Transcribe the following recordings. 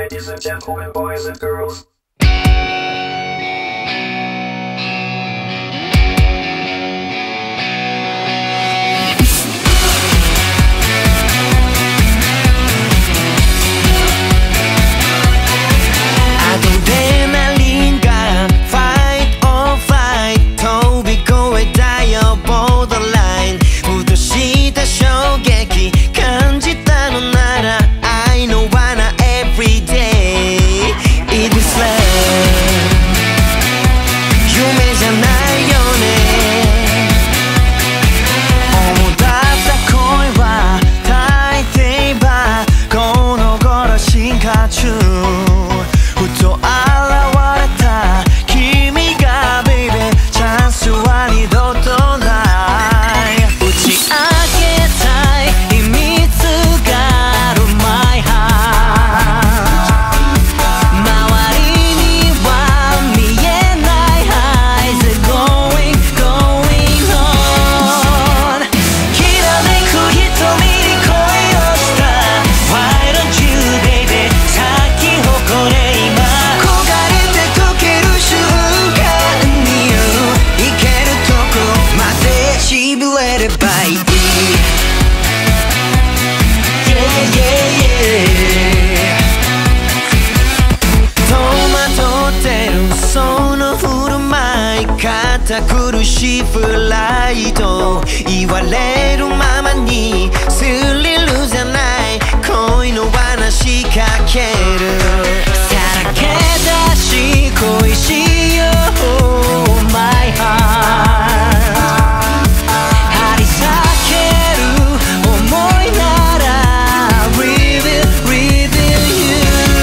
Ladies and gentlemen, boys and girls.苦しいフライト言われるままにスリルじゃない恋の罠仕掛けるさらけ出し恋しよう My heart 張り裂ける想いなら Reveal you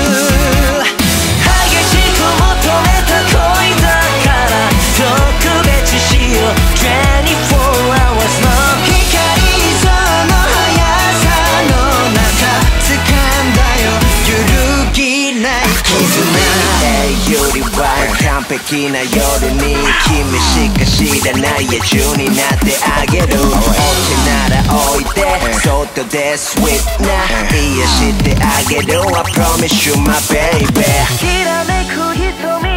激しく求めた恋だから特別しよう24 hours の光その速さの中掴んだよ揺るぎない絆よりは完璧な夜に君しか知らない野獣になってあげる OK ならおいでそっとで Sweet な癒してあげる I promise you my baby きらめく瞳